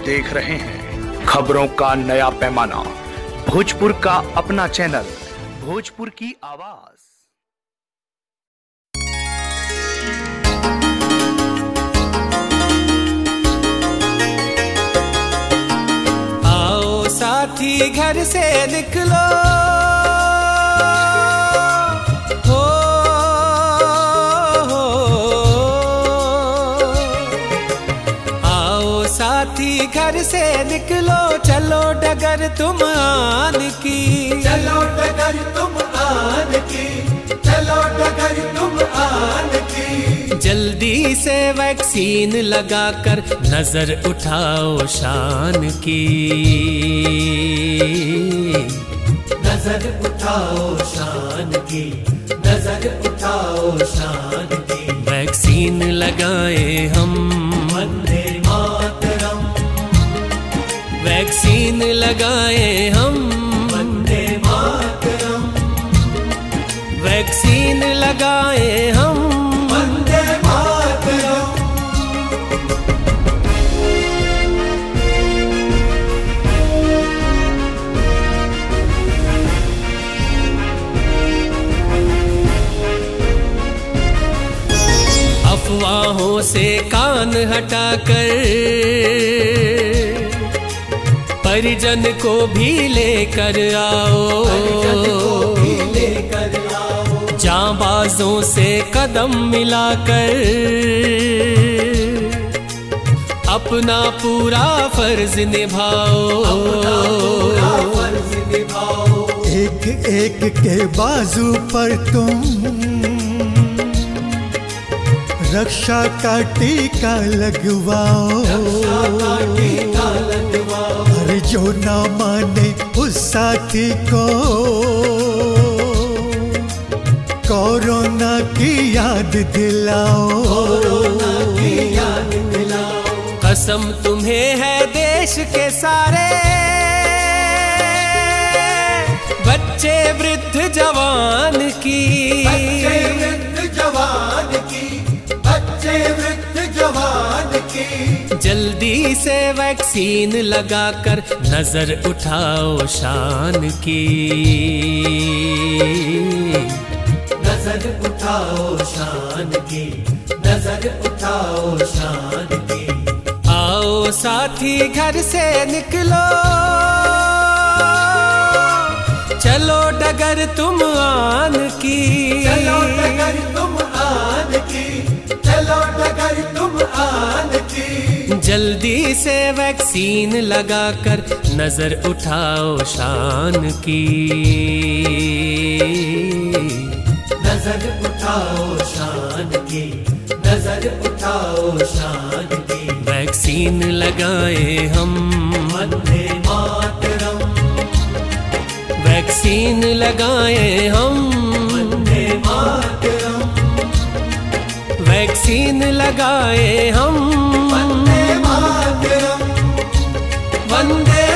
देख रहे हैं खबरों का नया पैमाना, भोजपुर का अपना चैनल भोजपुर की आवाज। आओ साथी घर से निकलो, साथी घर से निकलो, चलो डगर तुम आन की, चलो डगर तुम आन की, चलो डगर तुम आन की। जल्दी से वैक्सीन लगाकर नजर उठाओ शान की, नजर उठाओ शान की, नजर उठाओ शान की। वैक्सीन लगाए हम, वंदे मातरम। वैक्सीन लगाए हम, वंदे मातरम। वैक्सीन लगाए हम, वंदे मातरम। अफवाहों से कान हटाकर परिजन को भी लेकर आओ, जांबाजों से कदम मिलाकर अपना पूरा फर्ज निभाओ, एक एक के बाजू पर तुम रक्षा का टीका लगवाओ, हर जो ना माने उस साथी को कोरोना की याद दिलाओ, कसम तुम्हें है देश के सारे बच्चे वृद्ध जवान की, बच्चे वृद्ध जवान की, बच्चे वृद्ध जवान की। जल्दी से वैक्सीन लगाकर नजर उठाओ शान की, नजर उठाओ शान की, नजर उठाओ शान की। आओ साथी घर से निकलो, चलो डगर तुम आन की, चलो डगर तुम आन की, चलो डगर तुम आन की। जल्दी से वैक्सीन लगाकर नजर उठाओ शान की, नजर उठाओ शान की, नजर उठाओ शान की। वैक्सीन लगाए हम, वंदे मातरम। वैक्सीन लगाए हम, वंदे मातरम। वैक्सीन लगाए हम, वंदे मातरम। वंदे